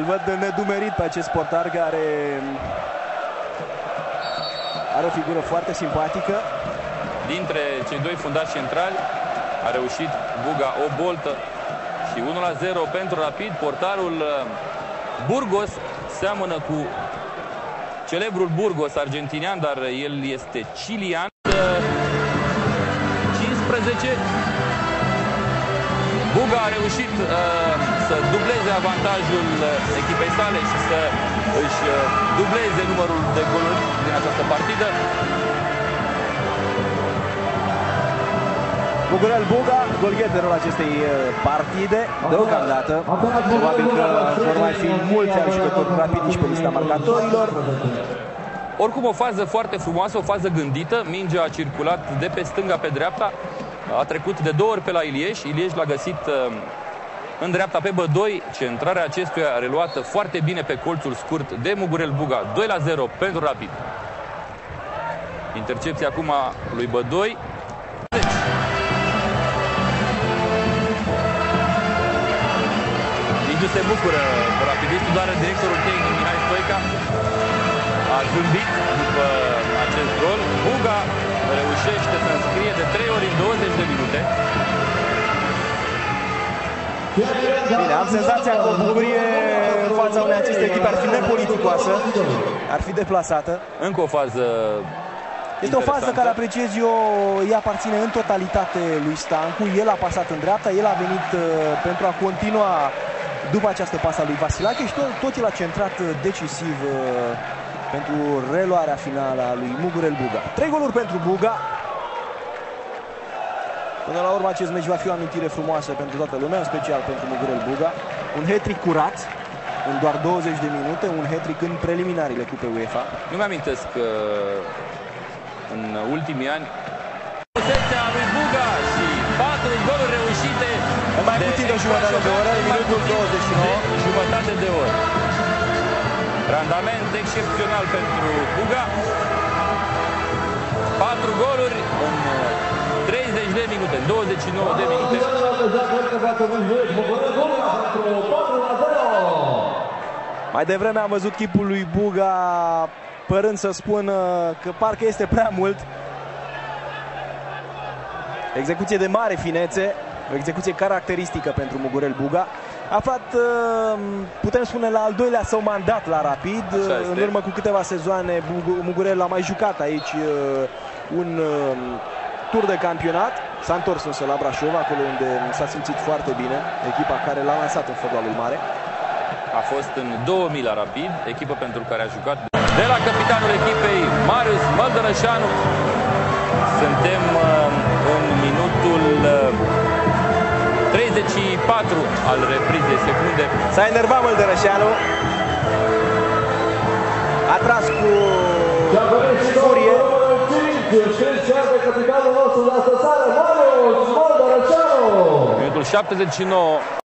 Îl văd nedumerit pe acest portar care are o figură foarte simpatică. Dintre cei doi fundași centrali a reușit Buga o boltă și 1-0 pentru Rapid. Portarul Burgos seamănă cu celebrul Burgos argentinian, dar el este chilian. 15. Buga a reușit să dubleze avantajul echipei sale și să își dubleze numărul de goluri din această partidă. Mugurel Buga, golgheterul acestei partide, deocamdată. Probabil că vor mai fi mulți alți jucători rapidiși pe lista marcatorilor. Oricum o fază foarte frumoasă, o fază gândită. Mingea a circulat de pe stânga pe dreapta. A trecut de 2 ori pe la Ilieș. Ilieș l-a găsit în dreapta pe Bădoi. Centrarea acestuia reluată foarte bine pe colțul scurt de Mugurel Buga. 2-0 pentru Rapid. Intercepția acum a lui Bădoi. Nici se bucură rapidistul, doar directorul tehnic Mihai Stoica a zâmbit după acest gol. Buga reușește să înscrie de 3 ori în 20 de minute. Bine, am senzația că o bucurie în fața unei acestei echipe ar fi nepoliticoasă, ar fi deplasată. Încă o fază Este o fază care apreciez eu, ea aparține în totalitate lui Stancu. El a pasat în dreapta, el a venit pentru a continua după această pasă a lui Vasilache și tot el a centrat decisiv pentru reluarea finală a lui Mugurel Buga. 3 goluri pentru Buga. Până la urmă acest meci va fi o amintire frumoasă pentru toată lumea, în special pentru Mugurel Buga. Un hat-trick curat în doar 20 de minute, un hat-trick în preliminariile Cupei UEFA. Nu mi-amintesc în ultimii ani posesia lui Buga și 4 goluri reușite în mai puțin de jumătate de oră, în minutul 29. Jumătate de oră. Randament excepțional pentru Buga. 4 goluri în 30 de minute, în 29 de minute. Mai devreme am văzut chipul lui Buga părând să spună că parcă este prea mult. Execuție de mare finețe, o execuție caracteristică pentru Mugurel Buga. Aflat, putem spune, la al doilea său mandat la Rapid. În urmă cu câteva sezoane Mugurel a mai jucat aici un tur de campionat. S-a întors însă la Brașov, acolo unde s-a simțit foarte bine, echipa care l-a lansat în fotbalul mare. A fost în 2000 la Rapid, echipă pentru care a jucat. De la capitanul echipei, Marius Măldărășanu. Suntem în minutul 34 al reprizei secunde. S-a enervat Măldărășanu. A tras cu furie. Minutul 79.